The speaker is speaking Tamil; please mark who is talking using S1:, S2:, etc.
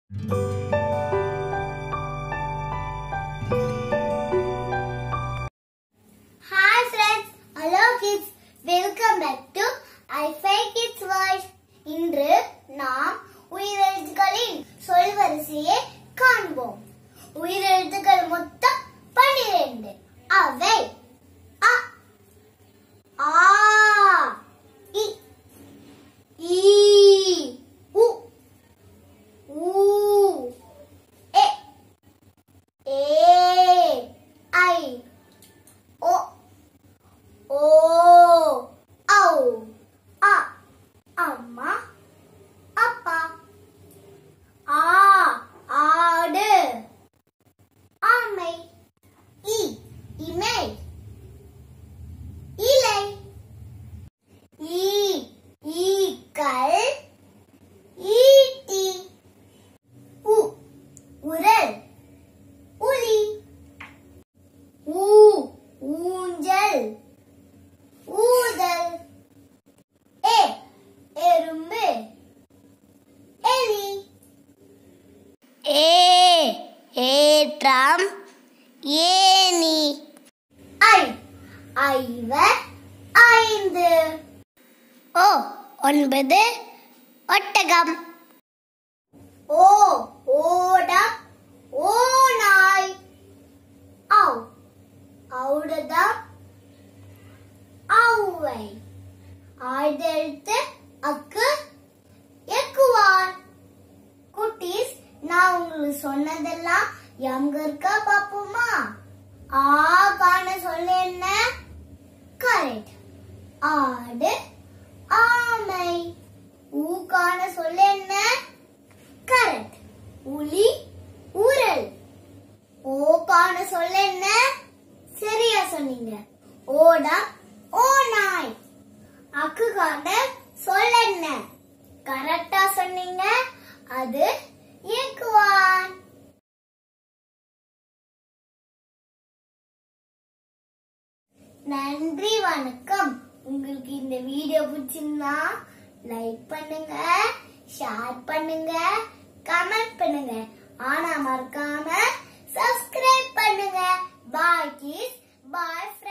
S1: Hi friends, hello kids, welcome back to iFi Kids World. இன்று நாம் உயிரெழுத்துக்களின் சொல்வரிசையை காண்போம். உயிரெழுத்துக்கள் மொத்தம் 12. அவை அ, ஆ, இ, ஈ, உ, ஊ, எ, ஏ, ஐ, ஓ, ஓ, ஔ, அ, அம்மா, அப்பா, ஆ, ஆடு, ஆமை, இ, இமை, இலை, ஈ, ஈக்கள், ஈட்டி, உ, உரல், உளி, ஊ, ஊஞ்சல், ஊதல், ஏ, எறும்பு, எலி, ஏ, ஏற்றம், ஏனி, ஐ, ஐவர், 5, ஓ, 9, ஒட்டகம், ஓ, ஓடம், ஓநாய், ஔ, ஔடதம், ஔவை, ஆழ்தெழுத்து அக்கு, எக்குவார். குட்டீஸ், நான் உங்களுக்கு சொன்னதெல்லாம் எங்க இருக்கா பாப்போமா? ஆ காண சொல்ல என்ன? கரெக்ட். ஆடு, ஆமை. ஊ காண சொல்ல என்ன? கரெக்ட். உளி, உரல். ஓ காண சொல்ல என்ன? சரியா சொன்னீங்க. ஓடம், ஓநாய். அக்கு காண சொல்ல என்ன? கரெக்டா சொன்னீங்க. அது எக்குவான். நன்றி, வணக்கம். உங்களுக்கு இந்த வீடியோ பிடிச்சிருந்தா லைக் பண்ணுங்க, ஷேர் பண்ணுங்க, கமெண்ட் பண்ணுங்க. ஆனா மறக்காம சப்ஸ்கிரைப் பண்ணுங்க. பாய் கிட்ஸ், பாய்.